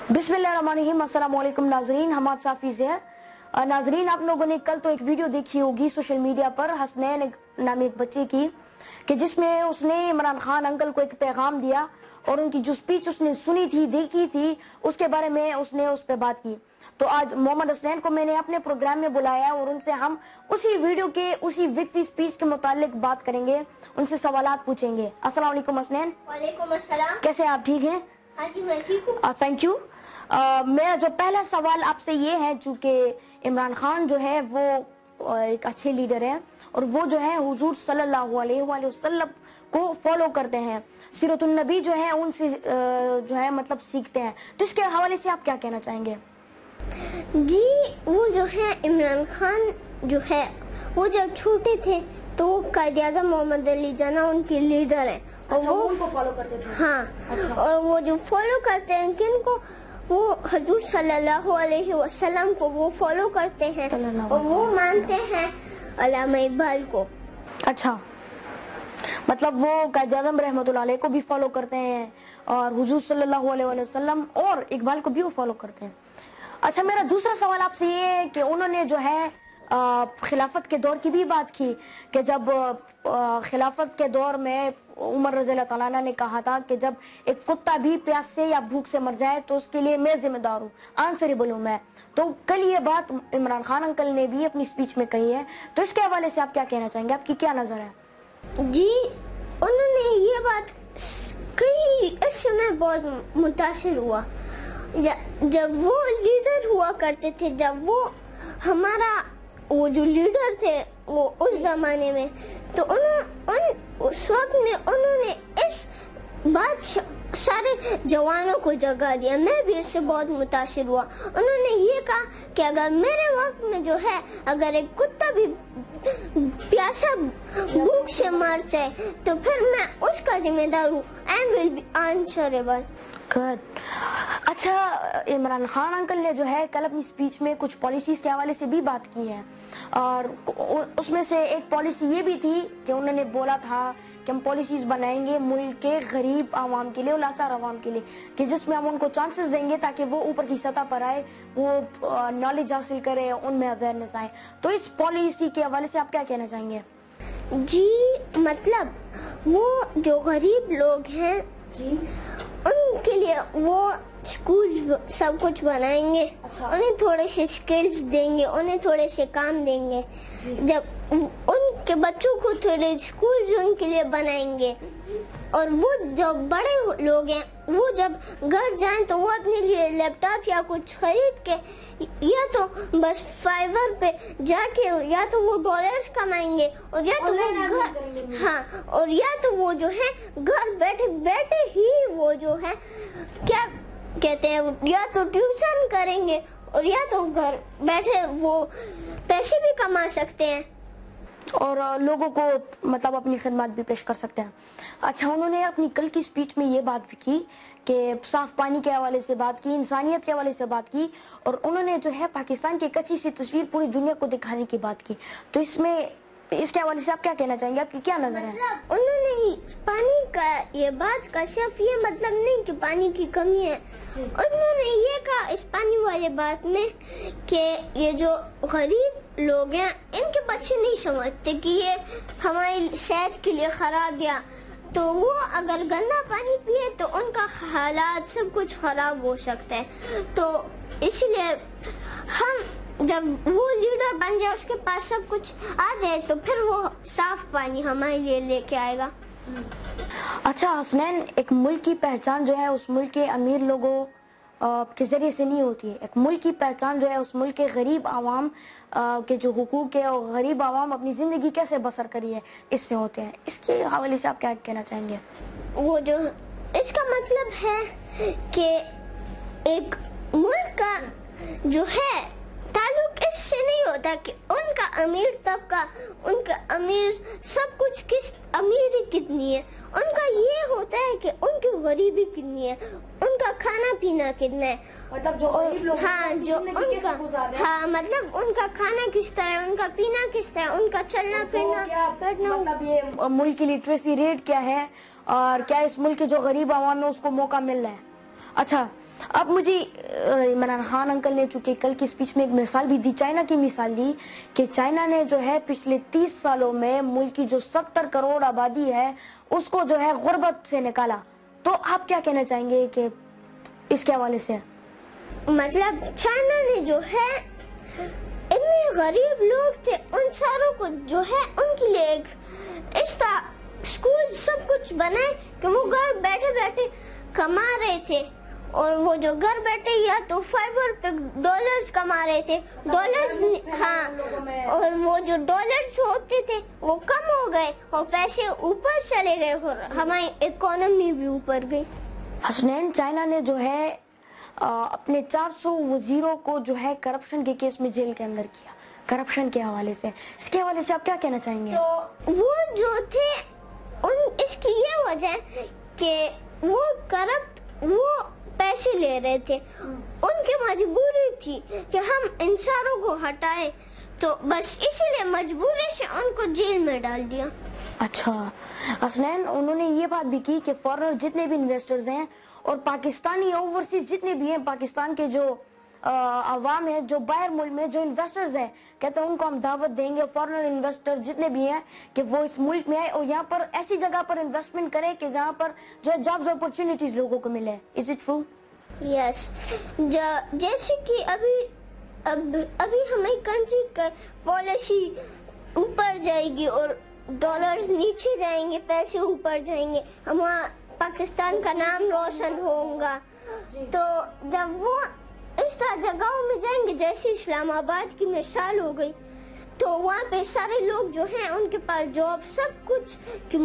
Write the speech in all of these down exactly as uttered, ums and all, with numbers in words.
बिस्मिल्लाहिर्रहमानिर्रहीम। अस्सलाम वालेकुम नाजरीन, हमाद साफी से है। नाजरीन, आप लोगों ने कल तो एक वीडियो देखी होगी सोशल मीडिया पर हसनैन नामी एक बच्चे की, कि जिसमें उसने इमरान खान अंकल को एक पैगाम दिया और उनकी जो स्पीच उसने सुनी थी, देखी थी, उसके बारे में उसने उस पर बात की। तो आज मोहम्मद हसनैन को मैंने अपने प्रोग्राम में बुलाया और उनसे हम उसी वीडियो के उसी विक्टी स्पीच के मुतालिक बात करेंगे, उनसे सवालात पूछेंगे। अस्सलाम वालेकुम हसनैन। वालेकुम अस्सलाम। कैसे आप? ठीक हैं? हाँ जी, मैं ठीक हूँ। Thank you. मेरा जो पहला सवाल आपसे ये है, चूंकि इमरान खान जो है वो एक अच्छे लीडर है और वो जो है हुजूर सल्लल्लाहु अलैहि वसल्लम को फॉलो करते हैं, सीरतुन नबी जो है उनसे जो है मतलब सीखते हैं, तो इसके हवाले से आप क्या कहना चाहेंगे? जी, वो जो है इमरान खान जो है वो जब छोटे थे तो कायदे आज़म मोहम्मद अली जना उनके लीडर हैं और अच्छा, वो उनको फॉलो करते थे। हाँ। अच्छा। और वो जो फॉलो करते हैं किनको, वो हुजूर सल्लल्लाहु अलैहि वसल्लम को वो फॉलो करते हैं और वो मानते हैं अल्लामा इकबाल को। अच्छा, मतलब वो कायदे आज़म रहमतुल्लाह अलैह को भी फॉलो करते हैं और हुजूर सल्लल्लाहु अलैहि वसल्लम और इकबाल को भी वो फॉलो करते हैं। अच्छा, मेरा दूसरा सवाल आपसे ये है कि उन्होंने जो है आ, खिलाफत के दौर की भी बात की कि जब आ, खिलाफत के दौर में उमर रज़ियल्लाहु तआला अन्हु ने कहा था कि जब एक कुत्ता भी प्यास से या भूख से मर जाए तो उसके लिए मैं जिम्मेदार हूँ, आंसरेबल हूँ मैं। तो कल ये बात इमरान खान अंकल ने भी अपनी स्पीच में कही है, तो इसके हवाले से आप क्या कहना चाहेंगे? आपकी क्या नजर है? जी, उन्होंने ये बात कही, इससे मैं बहुत मुतासिर हुआ। जब वो लीडर हुआ करते थे, जब वो हमारा वो जो लीडर थे वो उस जमाने में, तो उन्होंने उन उस वक्त में उन्होंने इस बात सारे जवानों को जगा दिया। मैं भी इससे बहुत मुतासिर हुआ। उन्होंने ये कहा कि अगर मेरे वक्त में जो है अगर एक कुत्ता भी प्यासा भूख से मर जाए तो फिर मैं उसका जिम्मेदार हूँ। I will be answerable. Good. अच्छा, इमरान खान अंकल ने जो है कल अपनी स्पीच में कुछ पॉलिसीज के हवाले से भी बात की है और उसमें से एक पॉलिसी ये भी थी कि उन्होंने बोला था कि हम पॉलिसीज बनाएंगे मुल्क के गरीब आवाम के लिए और लाचार आवाम के लिए, कि जिसमें हम उनको चांसेस देंगे ताकि वो ऊपर की सतह पर आए, वो नॉलेज हासिल करें, उनमें अवेयरनेस आए। तो इस पॉलिसी के हवाले से आप क्या कहना चाहेंगे? जी, मतलब वो जो गरीब लोग हैं जी, उनके लिए वो स्कूल सब कुछ बनाएंगे। अच्छा। उन्हें थोड़े से स्किल्स देंगे, उन्हें थोड़े से काम देंगे। जब उनके बच्चों को थोड़े स्कूल उनके लिए बनाएंगे और वो जो बड़े लोग हैं वो जब घर जाएं तो वो अपने लिए लैपटॉप या कुछ खरीद के या तो बस फाइवर पे जाके या तो वो डॉलर्स कमाएंगे और या तो वो घर हाँ और या तो वो जो है घर बैठे बैठे ही वो जो है क्या कहते हैं या तो ट्यूशन करेंगे और या तो घर बैठे वो पैसे भी कमा सकते हैं और लोगों को मतलब अपनी खिदमत भी पेश कर सकते हैं। अच्छा, उन्होंने अपनी कल की स्पीच में ये बात भी की कि साफ पानी के हवाले से बात की, इंसानियत के हवाले से बात की और उन्होंने जो है पाकिस्तान की एक अच्छी सी तस्वीर पूरी दुनिया को दिखाने की बात की। तो इसमें इसके हवाले से आप क्या कहना चाहेंगे? आपकी क्या नजर है? मतलब उन्होंने पानी का ये बात का सिर्फ ये मतलब नहीं कि पानी की कमी है, उन्होंने ये कहा इस पानी वाले बात में कि ये जो गरीब लोग हैं इनके बच्चे नहीं समझते कि ये हमारी सेहत के लिए खराब है, तो वो अगर गंदा पानी पिए तो उनका हालात सब कुछ खराब हो सकता है। तो इसलिए हम जब वो लीडर बन जाए, उसके पास सब कुछ आ जाए, तो फिर वो साफ पानी हमारे लिए लेके आएगा। अच्छा हसनैन, एक मुल्क की पहचान जो है उस मुल्क के अमीर लोगों के जरिए से नहीं होती है। एक मुल्क की पहचान जो है उस मुल्क के गरीब आवाम के जो हुकूक है और गरीब आवाम अपनी जिंदगी कैसे बसर करी है इससे होते हैं। इसके हवाले से आप क्या कहना चाहेंगे? वो जो इसका मतलब है कि एक मुल्क का जो है ताल्लुक इससे नहीं होता कि उनका अमीर तबका, उनका अमीर सब कुछ किस अमीरी कितनी है, उनका ये होता है कि उनकी गरीबी कितनी है, उनका खाना पीना कितना है, मतलब जो गरीब लोग हाँ जो उनका हाँ मतलब उनका खाना किस तरह है, उनका पीना किस तरह है, उनका चलना फिरना बैठना, मतलब ये मुल्क की लिटरेसी रेट क्या है और क्या इस मुल्क के जो गरीब आवाम है उसको मौका मिल रहा है। अच्छा, اب مجھے عمران خان انکل نے چونکہ کل کی اسپیچ میں ایک مثال بھی دی، چائنا کی مثال دی کہ چائنا نے جو ہے پچھلے تیس سالوں میں ملک کی جو ستر کروڑ آبادی ہے اس کو جو ہے غربت سے نکالا. تو آپ کیا کہنا چاہیں گے کہ اس کے حوالے سے؟ مطلب چائنا نے جو ہے اتنے غریب لوگ تھے ان ساروں کو جو ہے ان کے لیے ایک اس طرح اسکول سب کچھ بنائے کہ وہ گھر بیٹھے بیٹھے کما رہے تھے، اور وہ جو گھر بیٹھے یا تو فائیو روپے ڈالرز کما رہے تھے، ڈالرز ہاں، اور وہ جو ڈالرز ہوتے تھے وہ کم ہو گئے اور پیسے اوپر چلے گئے اور ہماری اکانومی بھی اوپر گئی. حسنین، چائنا نے جو ہے اپنے چار سو وزیروں کو جو ہے کرپشن کے کیس میں جیل کے اندر کیا، کرپشن کے حوالے سے، اس کے حوالے سے آپ کیا کہنا چاہیں گے؟ تو وہ جو تھے ان اس کی یہ وجہ ہے کہ وہ کرپٹ وہ پیسے لے رہے تھے، ان کی مجبوری تھی کہ ہم ان ساروں کو ہٹائے، تو بس اسی لیے مجبوری سے ان کو جیل میں ڈال دیا. اچھا حسنین، انہوں نے یہ بات بھی کی کہ فارنر جتنے بھی انویسٹرز ہیں اور پاکستانی اوورسیز جتنے بھی ہیں، پاکستان کے جو عوام ہے جو باہر ملک میں جو انویسٹرز ہیں، کہتے ہیں ان کو ہم دعوت دیں گے، فارنر انویسٹر جتنے بھی ہیں کہ وہ اس ملک میں آئے اور یہاں پر ایسی جگہ پر انویسٹمنٹ کریں کہ جہاں پر جو ہے جابز اپورچونیٹیز لوگوں کو ملے. Is it true? یس، جیسے کہ ابھی اب ابھی ہماری کنٹری کا پالیسی اوپر جائے گی اور ڈالرز نیچے جائیں گے، پیسے اوپر جائیں گے، ہمارا پاکستان کا نام روشن ہوگا. تو جب وہ اس طرح جگہوں میں جائیں گے جیسے اسلام آباد کی مثال ہو گئی، تو وہاں پہ سارے لوگ جو ہیں ان کے پاس جاب سب کچھ کی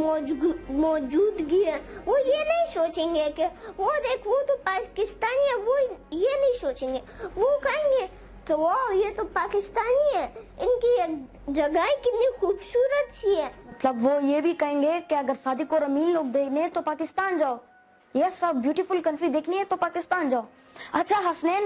موجودگی ہے. وہ یہ نہیں سوچیں گے کہ وہ دیکھ وہ تو پاکستانی ہے، وہ یہ نہیں سوچیں گے، وہ کہیں گے کہ وہ یہ تو پاکستانی ہے، ان کی جگہ کتنی خوبصورت سی ہے. مطلب وہ یہ بھی کہیں گے کہ اگر صادق اور امین لوگ دیکھنے تو پاکستان جاؤ، یس سب بیوٹیفل کنٹری دیکھنی ہے تو پاکستان جاؤ. اچھا حسنین،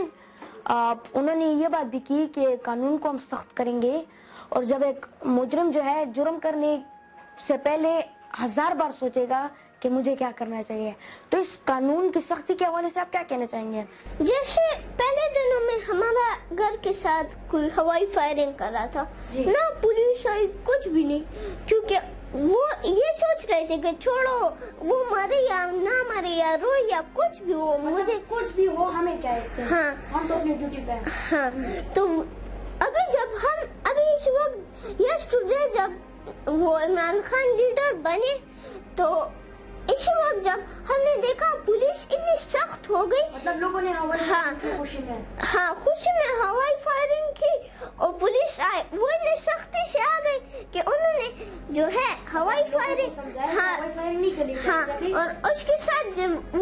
انہوں نے یہ بات بھی کی کہ قانون کو ہم سخت کریں گے، اور جب ایک مجرم جو ہے جرم کرنے سے پہلے ہزار بار سوچے گا کہ مجھے کیا کرنا چاہیے، تو اس قانون کی سختی کے حوالے سے آپ کیا کہنا چاہیں گے؟ جیسے پہلے دنوں میں ہمارا گھر کے ساتھ کوئی ہوائی فائرنگ کر رہا تھا، نہ پولیس آئی کچھ بھی نہیں، کیونکہ وہ یہ سوچ رہے تھے کہ چھوڑو وہ مرے یا نہ مرے یا روئے یا کچھ بھی ہو، مجھے کچھ بھی ہو ہمیں کیا اس سے، ہاں ہم تو اپنی ڈیوٹی پہ. ہاں تو ابھی جب ہم ابھی اس وقت یسٹرڈے جب وہ عمران خان لیڈر بنے تو اسی وقت جب ہم نے دیکھا پولیس اتنی سخت ہو گئی، مطلب لوگوں نے ہاں خوشی میں ہاں خوشی میں ہوائی فائرنگ کی اور پولیس آئے، وہ اتنی سختی سے آ گئی کہ انہوں نے جو ہے ہوائی فائرنگ ہاں ہاں اور اس کے ساتھ جب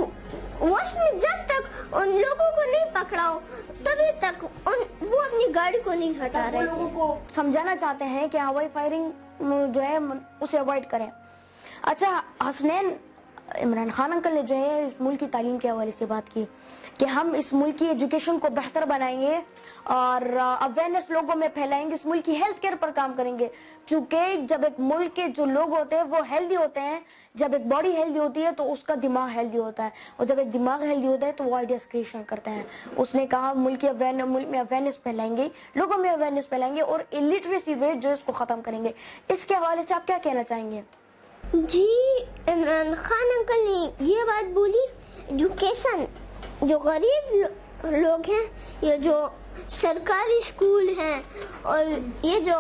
اس نے جب تک ان لوگوں کو نہیں پکڑا ہو تبھی تک ان وہ اپنی گاڑی کو نہیں ہٹا رہے لوگوں کو سمجھانا چاہتے ہیں کہ ہوائی فائرنگ جو ہے اسے اوائڈ کریں. اچھا حسنین، عمران خان انکل نے جو ہے ملک کی تعلیم کے حوالے سے بات کی کہ ہم اس ملک کی ایجوکیشن کو بہتر بنائیں گے اور اویئرنیس لوگوں میں پھیلائیں گے، اس ملک کی ہیلتھ کیئر پر کام کریں گے، چونکہ جب ایک ملک کے جو لوگ ہوتے ہیں وہ ہیلدی ہوتے ہیں، جب ایک باڈی ہیلدی ہوتی ہے تو اس کا دماغ ہیلدی ہوتا ہے، اور جب ایک دماغ ہیلدی ہوتا ہے تو وہ آئیڈیاز کریشن کرتے ہیں. اس نے کہا ملک کی ملک میں اویئرنیس پھیلائیں گے، لوگوں میں اویئرنیس پھیلائیں گے اور الٹریسی ریٹ جو ہے اس کو ختم کریں گے. اس کے حوالے سے آپ کیا کہنا چاہیں گے؟ جی، عمران خان انکل نے یہ بات بولی، ایجوکیشن جو غریب لوگ ہیں، یہ جو سرکاری اسکول ہیں اور یہ جو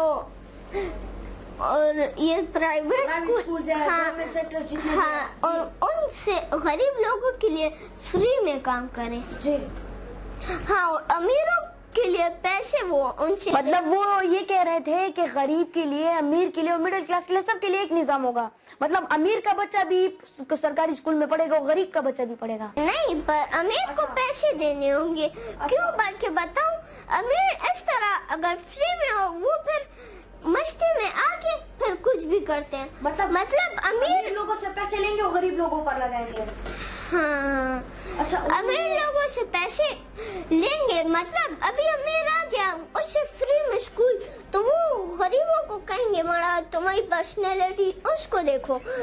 اور یہ پرائیویٹ اسکول ہاں ہاں اور ان سے غریب لوگوں کے لیے فری میں کام کریں. جی ہاں، اور امیروں کے لیے پیسے وہ ان سے مطلب وہ یہ کہہ رہے تھے کہ غریب کے لیے، امیر کے لیے اور مڈل کلاس کے لیے سب کے لیے ایک نظام ہوگا، مطلب امیر کا بچہ بھی سرکاری اسکول میں پڑھے گا اور غریب کا بچہ بھی پڑھے گا. نہیں، پر امیر کو پیسے دینے ہوں گے. کیوں؟ بلکہ بتاؤں، امیر اس طرح اگر فری میں ہو وہ پھر مستی میں آ کے پھر کچھ بھی کرتے ہیں، مطلب مطلب امیر لوگوں سے پیسے لیں گے اور غریب لوگوں پر لگائیں گے. ہاں، اچھا امیر لوگوں سے پیسے لیں گے، مطلب ابھی امیر آ گیا اس سے فری میں اسکول، تو وہ غریبوں کو کہیں گے مڑا تمہاری پرسنالٹی اس کو دیکھو،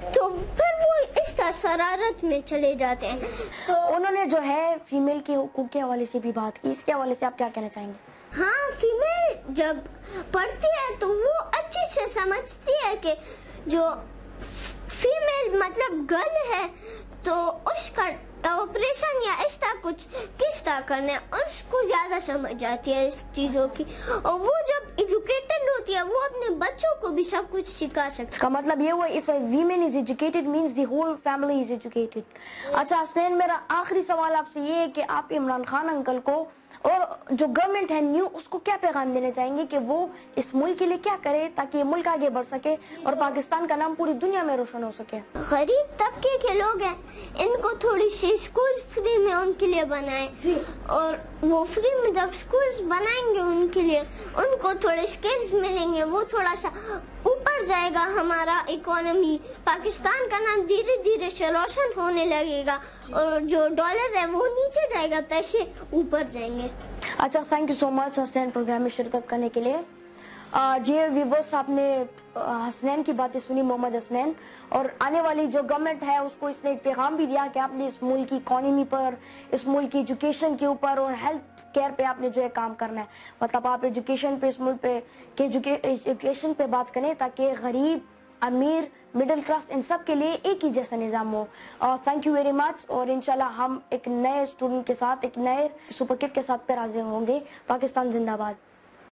تو پھر وہ اس طرح شرارت میں چلے جاتے ہیں. تو انہوں نے جو ہے فیمیل کے حقوق کے حوالے سے بھی بات کی, اس کے حوالے سے آپ کیا کہنا چاہیں گے؟ ہاں, فیمیل جب پڑھتی ہے تو وہ اچھے سے سمجھتی ہے کہ جو فیمیل مطلب گرل ہے تو اس کا آپریشن یا اس طرح کچھ کس طرح کرنا ہے, اس کو زیادہ سمجھ جاتی ہے اس چیزوں کی, اور وہ جب ایجوکیٹڈ ہوتی ہے وہ اپنے بچوں کو بھی سب کچھ سکھا سکتی ہے. اس کا مطلب یہ ہوا if a woman is educated means the whole family is educated. اچھا حسنین, میرا آخری سوال آپ سے یہ ہے کہ آپ عمران خان انکل کو اور جو گورنمنٹ ہے نیو, اس کو کیا پیغام دینا چاہیں گے کہ وہ اس ملک کے لیے کیا کرے تاکہ یہ ملک آگے بڑھ سکے اور پاکستان کا نام پوری دنیا میں روشن ہو سکے؟ غریب طبقے کے لوگ ہیں, ان کو تھوڑی سی اسکول فری میں ان کے لیے بنائیں, اور وہ فری میں جب اسکولز بنائیں گے ان کے لیے ان کو تھوڑے اسکلز ملیں گے, وہ تھوڑا سا اوپر جائے گا ہمارا اکانومی, پاکستان کا نام دھیرے دھیرے سے روشن ہونے لگے گا, اور جو ڈالر ہے وہ نیچے جائے گا, پیسے اوپر جائیں گے. اچھا, thank you so much Hasnain programme میں شرکت کرنے کے لیے. جی ویورس, آپ نے حسنین کی باتیں سنی, محمد حسنین, اور آنے والی جو گورنمنٹ ہے اس کو اس نے ایک پیغام بھی دیا کہ آپ نے اس ملک کی اکانومی پر, اس ملک کی ایجوکیشن کے اوپر اور ہیلتھ کیئر پہ آپ نے جو ہے کام کرنا ہے. مطلب آپ ایجوکیشن پہ, اس ملک پہ کہ ایجوکیشن پہ بات کریں تاکہ غریب, امیر, مڈل کلاس ان سب کے لیے ایک ہی جیسا نظام ہو. تھینک یو ویری مچ, اور انشاءاللہ ہم ایک نئے اسٹوڈنٹ کے ساتھ, ایک نئے سپر کٹ کے ساتھ پھر حاضر ہوں گے. پاکستان زندہ باد.